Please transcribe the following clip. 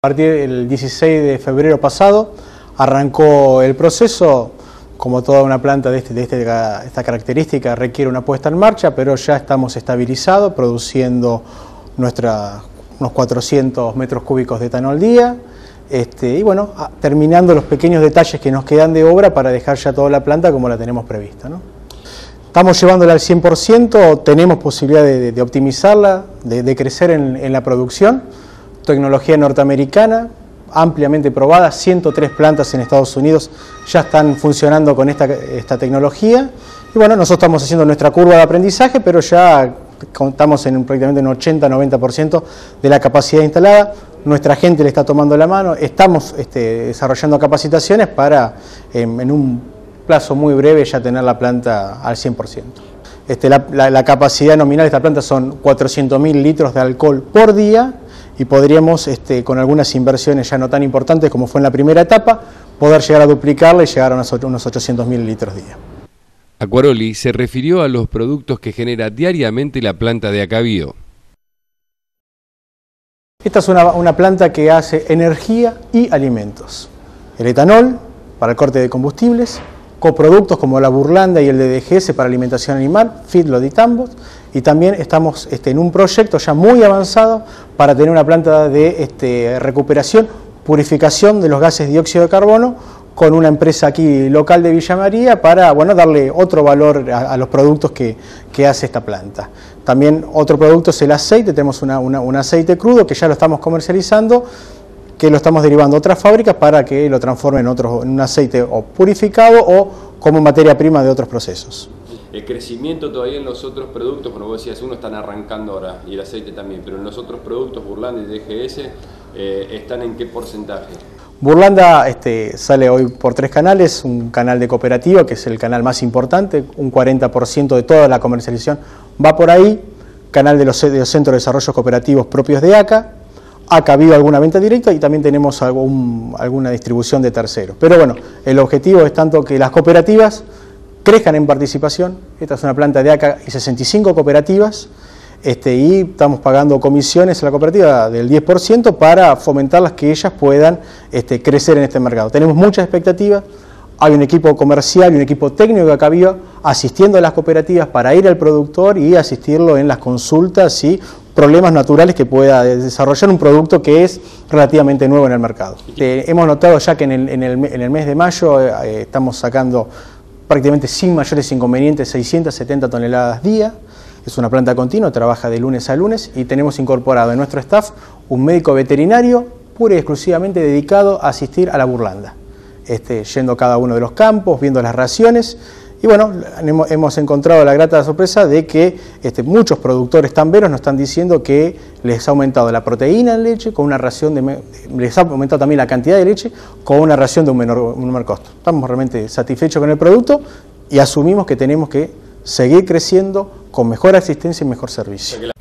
A partir del 16 de febrero pasado arrancó el proceso. Como toda una planta de esta característica requiere una puesta en marcha, pero ya estamos estabilizados, produciendo unos 400 metros cúbicos de etanol al día. Y bueno, terminando los pequeños detalles que nos quedan de obra para dejar ya toda la planta como la tenemos prevista, ¿no? Estamos llevándola al 100%, tenemos posibilidad de optimizarla, de crecer en la producción. Tecnología norteamericana, ampliamente probada, 103 plantas en Estados Unidos ya están funcionando con esta tecnología. Y bueno, nosotros estamos haciendo nuestra curva de aprendizaje, pero ya contamos en prácticamente un 80-90% de la capacidad instalada. Nuestra gente le está tomando la mano, estamos desarrollando capacitaciones para en un plazo muy breve ya tener la planta al 100%. La capacidad nominal de esta planta son 400.000 litros de alcohol por día y podríamos, con algunas inversiones ya no tan importantes como fue en la primera etapa, poder llegar a duplicarla y llegar a unos 800.000 litros día. Acquaroli se refirió a los productos que genera diariamente la planta de Acabio. Esta es una planta que hace energía y alimentos. El etanol para el corte de combustibles, coproductos como la Burlanda y el DDGS para alimentación animal, feedlot y tambos, y también estamos en un proyecto ya muy avanzado para tener una planta de recuperación, purificación de los gases de dióxido de carbono con una empresa aquí local de Villa María para darle otro valor a los productos que hace esta planta. También otro producto es el aceite, tenemos un aceite crudo que ya lo estamos comercializando, que lo estamos derivando a otras fábricas para que lo transformen en un aceite o purificado o como materia prima de otros procesos. El crecimiento todavía en los otros productos, como vos decías, uno están arrancando ahora y el aceite también, pero en los ototros productos, Burlanda y DGS, ¿están en qué porcentaje? Burlanda sale hoy por 3 canales, un canal de cooperativa que es el canal más importante, un 40% de toda la comercialización va por ahí, canal de los centros de desarrollo cooperativos propios de ACA ha habido alguna venta directa y también tenemos alguna distribución de terceros. Pero bueno, el objetivo es tanto que las cooperativas crezcan en participación. Esta es una planta de ACA y 65 cooperativas, y estamos pagando comisiones a la cooperativa del 10% para fomentarlas que ellas puedan crecer en este mercado. Tenemos muchas expectativas, hay un equipo comercial y un equipo técnico de Acabio asistiendo a las cooperativas para ir al productor y asistirlo en las consultas y problemas naturales que pueda desarrollar un producto que es relativamente nuevo en el mercado. Hemos notado ya que en el mes de mayo estamos sacando prácticamente sin mayores inconvenientes 670 toneladas día. Es una planta continua, trabaja de lunes a lunes y tenemos incorporado en nuestro staff un médico veterinario pura y exclusivamente dedicado a asistir a la Burlanda, yendo a cada uno de los campos, viendo las raciones. Y bueno, hemos encontrado la grata sorpresa de que muchos productores tamberos nos están diciendo que les ha aumentado la proteína en leche con una ración les ha aumentado también la cantidad de leche con una ración de un menor costo. Estamos realmente satisfechos con el producto y asumimos que tenemos que seguir creciendo con mejor asistencia y mejor servicio.